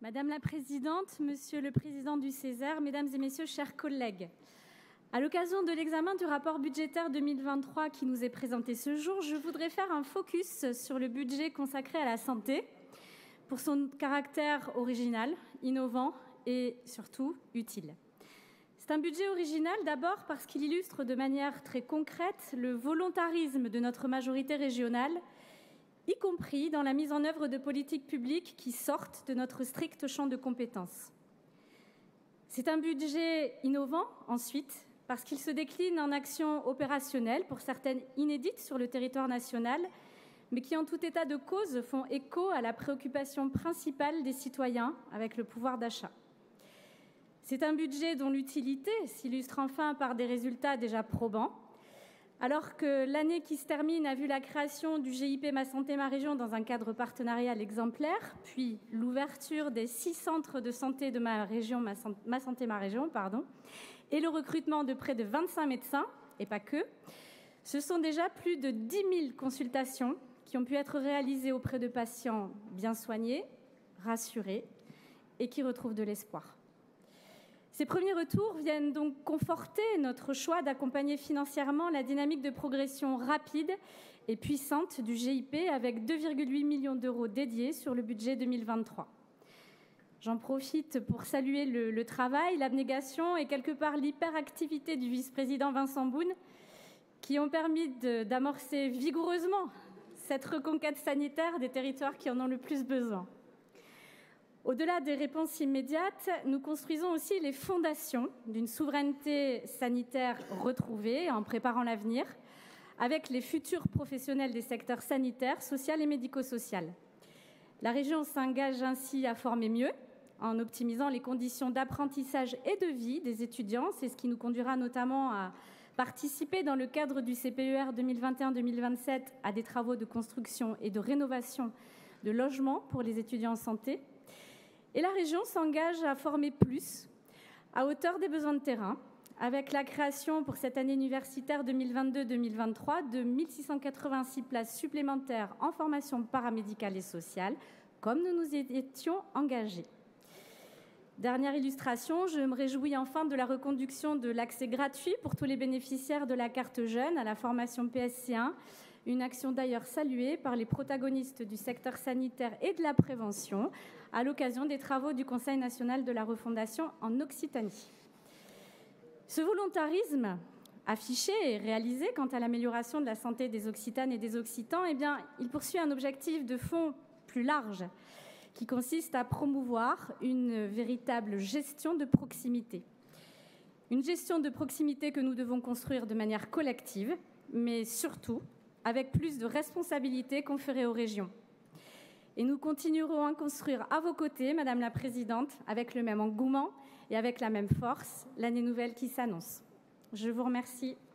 Madame la Présidente, Monsieur le Président du Césaire, Mesdames et Messieurs, chers collègues, à l'occasion de l'examen du rapport budgétaire 2023 qui nous est présenté ce jour, je voudrais faire un focus sur le budget consacré à la santé pour son caractère original, innovant et surtout utile. C'est un budget original d'abord parce qu'il illustre de manière très concrète le volontarisme de notre majorité régionale, y compris dans la mise en œuvre de politiques publiques qui sortent de notre strict champ de compétences. C'est un budget innovant, ensuite, parce qu'il se décline en actions opérationnelles, pour certaines inédites sur le territoire national, mais qui, en tout état de cause, font écho à la préoccupation principale des citoyens avec le pouvoir d'achat. C'est un budget dont l'utilité s'illustre enfin par des résultats déjà probants. Alors que l'année qui se termine a vu la création du GIP Ma Santé Ma Région dans un cadre partenarial exemplaire, puis l'ouverture des 6 centres de santé de ma région, Ma Santé Ma Région, et le recrutement de près de 25 médecins, et pas que, ce sont déjà plus de 10 000 consultations qui ont pu être réalisées auprès de patients bien soignés, rassurés et qui retrouvent de l'espoir. Ces premiers retours viennent donc conforter notre choix d'accompagner financièrement la dynamique de progression rapide et puissante du GIP avec 2,8 millions d'euros dédiés sur le budget 2023. J'en profite pour saluer le travail, l'abnégation et quelque part l'hyperactivité du vice-président Vincent Boun qui ont permis d'amorcer vigoureusement cette reconquête sanitaire des territoires qui en ont le plus besoin. Au-delà des réponses immédiates, nous construisons aussi les fondations d'une souveraineté sanitaire retrouvée en préparant l'avenir avec les futurs professionnels des secteurs sanitaires, social et médico-social. La région s'engage ainsi à former mieux en optimisant les conditions d'apprentissage et de vie des étudiants. C'est ce qui nous conduira notamment à participer dans le cadre du CPER 2021-2027 à des travaux de construction et de rénovation de logements pour les étudiants en santé. Et la région s'engage à former plus, à hauteur des besoins de terrain, avec la création pour cette année universitaire 2022-2023 de 1 686 places supplémentaires en formation paramédicale et sociale, comme nous nous y étions engagés. Dernière illustration, je me réjouis enfin de la reconduction de l'accès gratuit pour tous les bénéficiaires de la carte jeune à la formation PSC1, une action d'ailleurs saluée par les protagonistes du secteur sanitaire et de la prévention à l'occasion des travaux du Conseil national de la refondation en Occitanie. Ce volontarisme affiché et réalisé quant à l'amélioration de la santé des Occitanes et des Occitans, il poursuit un objectif de fond plus large qui consiste à promouvoir une véritable gestion de proximité. Une gestion de proximité que nous devons construire de manière collective, mais surtout avec plus de responsabilités conférées aux régions. Et nous continuerons à construire à vos côtés, Madame la Présidente, avec le même engouement et avec la même force, l'année nouvelle qui s'annonce. Je vous remercie.